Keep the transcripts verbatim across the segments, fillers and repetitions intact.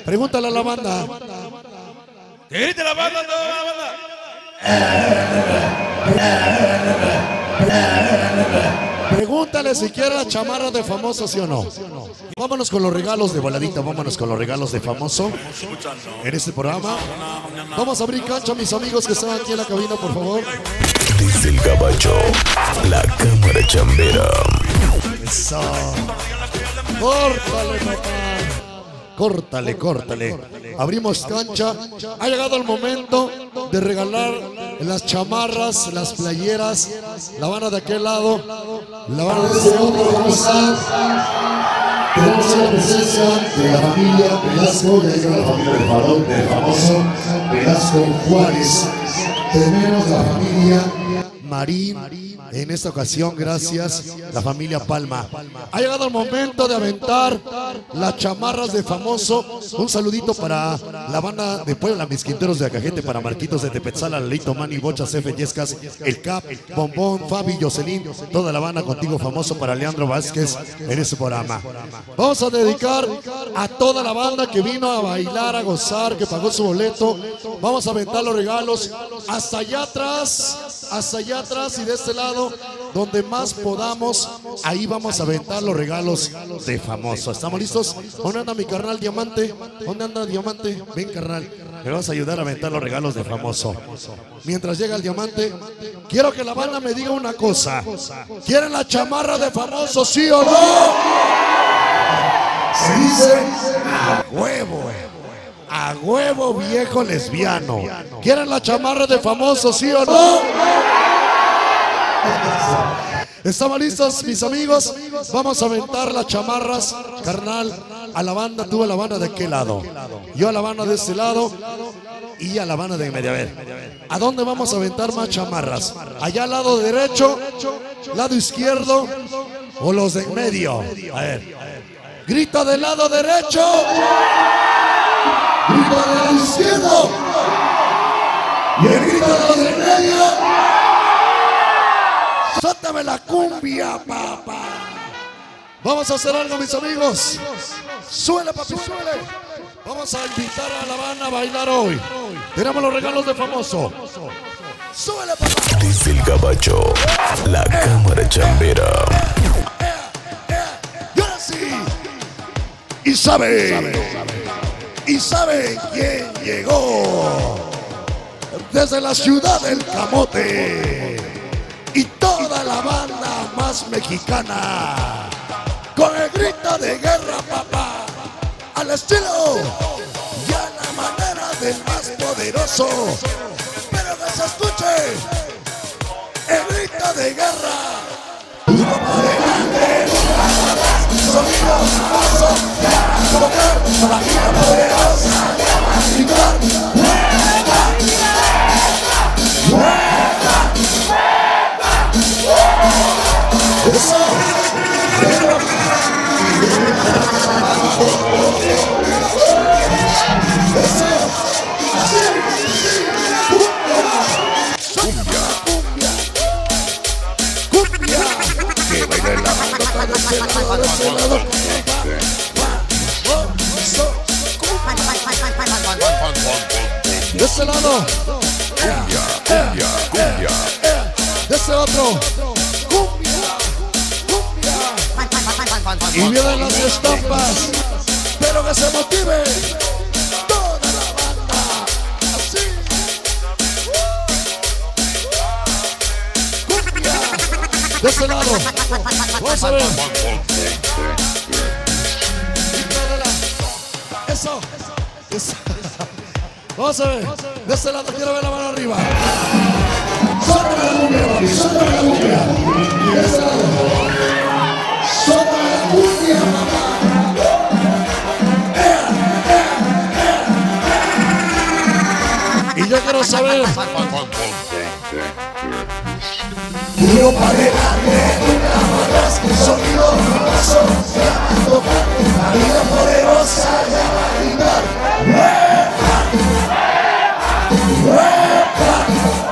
Pregúntale a la banda. Grite la banda, toda la banda. Pregúntale si quiere la chamarra de famoso, sí o no. Vámonos con los regalos de voladita, vámonos con los regalos de famoso en este programa. Vamos a abrir cancha, mis amigos que están aquí en la cabina, por favor. Desde el Gabacho, la cámara chambera. Eso. Córtale, papá. Córtale, córtale. Abrimos cancha. Ha llegado el momento de regalar las chamarras, las playeras. La banda de aquel lado, la banda de este otro. ¿Cómo están? Tenemos la presencia de la familia Velasco, ya llegó la familia del varón, del famoso Velasco Juárez. Tenemos la familia Marín. En esta ocasión, gracias, la familia Palma. Ha llegado el momento de aventar las chamarras de famoso. Un saludito para la banda de Puebla, mis Quinteros de Acajete, para Marquitos de Tepetzala, Lalito, Manny, Bochas, F, Yescas, El Cap, Bombón, Fabi, Jocelyn, toda la banda contigo famoso para Leandro Vázquez en este programa. Vamos a dedicar a toda la banda que vino a bailar, a gozar, que pagó su boleto. Vamos a aventar los regalos hasta allá atrás, hasta allá atrás y de este lado, donde más podamos, ahí vamos a aventar los regalos de famoso. ¿Estamos listos? ¿Dónde anda mi carnal Diamante? ¿Dónde anda Diamante? Ven, carnal, me vas a ayudar a aventar los regalos de famoso. Mientras llega el Diamante, quiero que la banda me diga una cosa. ¿Quieren la chamarra de famoso, sí o no? Se dice a huevo, a huevo, viejo lesbiano. ¿Quieren la chamarra de famoso, sí o no? ¿Estamos listos, mis amigos? Vamos a aventar las chamarras, carnal, a la banda. Tú a la banda de aquel lado, yo a la banda de este lado y a la banda de medio. A ver, ¿a dónde vamos a aventar más chamarras? ¿Allá al lado derecho, lado izquierdo o los de en medio? A ver, grita del lado derecho, grita del lado izquierdo y el grito de los de en medio. ¡Suéltame la cumbia, papá! Vamos a hacer algo, mis amigos. ¡Suele, papi, suele! Vamos a invitar a la banda a bailar hoy. Tenemos los regalos de famoso. ¡Suele, papá! Desde el Gabacho, la cámara chambera. ¡Y ahora sí! ¿Y sabe? ¿Y sabe quién llegó? Desde la ciudad del Camote. Y toda la banda más mexicana, con el grito de guerra, papá, al estilo y a la manera del más poderoso. Pero que se escuche el grito de guerra. Duro por delante, sonido famoso, tocar la vida poderosa, gritar, eso. Cumbia, cumbia, que baile la banda de ese lado, de ese lado. De ese lado. Cumbia, cumbia, cumbia. De ese otro. Y vienen las estampas, pero que se motive toda la banda, así. Cumbia, de este lado, vamos a ver. Eso, eso. Vamos a ver, de este lado quiero ver la mano arriba. Suéltame la cumbia, papi, suéltame la cumbia. Y de este lado. ¡Suéltame la cumbia, mamá! Y yo quiero saber. Tiro para adelante, una más, sonido famoso, llamando la vida poderosa, llama a gritar. ¡Huepa!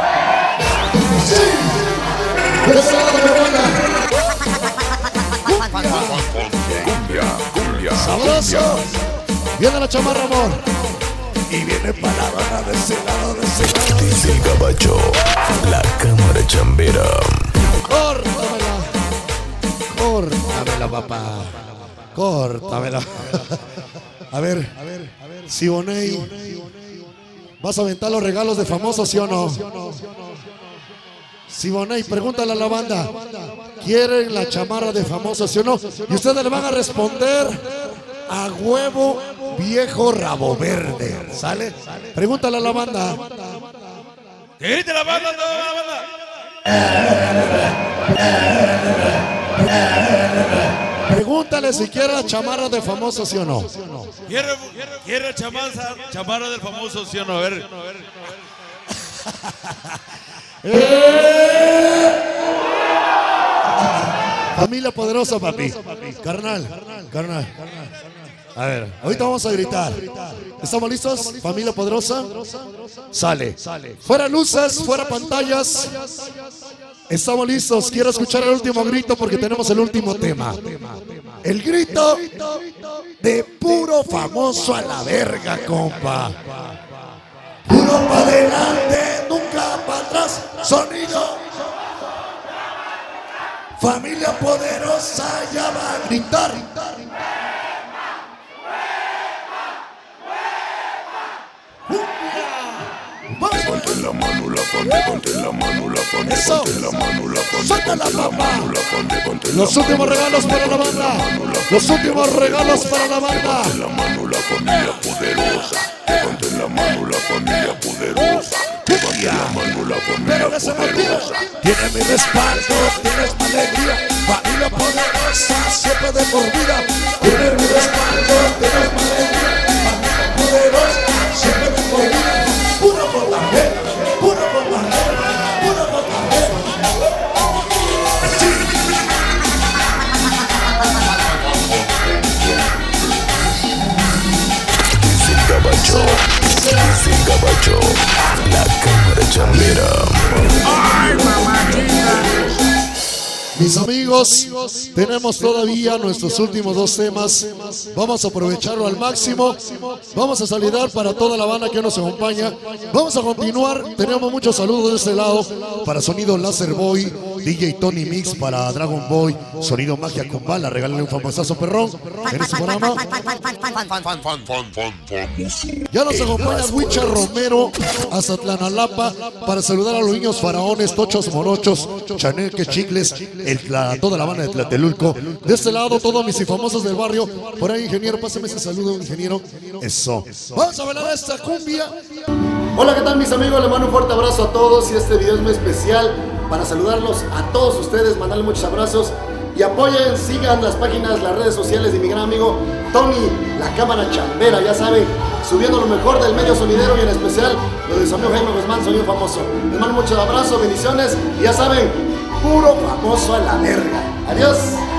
¡Sí! ¡De ese lado me manda! Cumbia, cumbia, ¡Sabroso! Viene la chamarra, amor. Y viene para la banda de ese lado, de ese lado. Dice el gabacho, la cámara chambera. Córtamela. Córtamela, papá. Córtamela. A ver, a ver, Siboney, ¿vas a aventar los regalos de famosos, sí o no? Siboney, pregúntale a la banda, ¿quieren la chamarra de famosos, sí o no? Y ustedes le van a responder a huevo viejo rabo verde, ¿sale? Pregúntale a la banda. Que grite la banda, toda la banda. Pregúntale si quiere la chamarra de famosos, sí o no. ¿Quiere, quiere chamarra, chamarra del famoso, sí o no? A ver. Familia poderosa, papi. Carnal, carnal. A ver, ahorita vamos a gritar. ¿Estamos listos? Familia poderosa. Sale. Fuera luces, fuera pantallas. Estamos listos. Quiero escuchar el último grito porque tenemos el último tema. El grito de puro famoso a la verga, compa. Puro para adelante, nunca para atrás. Sonido. Familia poderosa ya va a gritar. Ponte la mano, la ponte, ponte la mano, la ponte, ponte la mano, la ponte, suelta la ponte la papa. mano, la ponte, ponte Los la últimos mano, regalos para la banda. Los últimos regalos para la banda. Ponte la mano, la familia poderosa. Ponte la mano, la familia poderosa. Ponte la mano, la familia poderosa. Tiene mi respaldo, tienes mi alegría. Familia poderosa, siempre de por vida. Tiene mi respaldo, tienes mi alegría. Familia poderosa, siempre de por vida. Puro botaje, puro botaje, puro botaje. Dice el gabacho, dice el gabacho, la cámara chambera. Ay, mamacita. Mis amigos, tenemos todavía nuestros últimos dos temas. Vamos a aprovecharlo al máximo. Vamos a saludar para toda la banda que nos acompaña. Vamos a continuar. Tenemos muchos saludos de este lado para Sonido Láser Boy, D J Tony Mix para Dragon Boy, Sonido Magia con Bala. Regálale un famosazo perrón en este programa. Ya nos acompaña Wicha Romero hasta Tlanalapa para saludar a los niños faraones, tochos morochos, chaneque, chicles, el, la, toda la banda de Tlatelulco. De este lado, todos mis famosos del barrio. Por ahí, ingeniero, pásame ese saludo, ingeniero. Eso. Vamos a bailar esta cumbia. Hola, ¿qué tal, mis amigos? Les mando un fuerte abrazo a todos y este video es muy especial para saludarlos a todos ustedes, mandarles muchos abrazos. Y apoyen, sigan las páginas, las redes sociales de mi gran amigo Tony, la cámara chambera, ya saben, subiendo lo mejor del medio sonidero y en especial lo de su amigo Jaime Guzmán, Sonido Famoso. Les mando muchos abrazos, bendiciones y ya saben, puro famoso a la verga. Adiós.